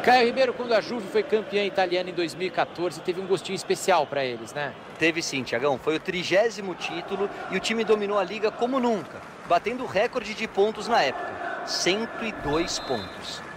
Caio Ribeiro, quando a Juve foi campeã italiana em 2014, teve um gostinho especial para eles, né? Teve sim, Thiagão. Foi o 30º título e o time dominou a liga como nunca, batendo o recorde de pontos na época, 102 pontos.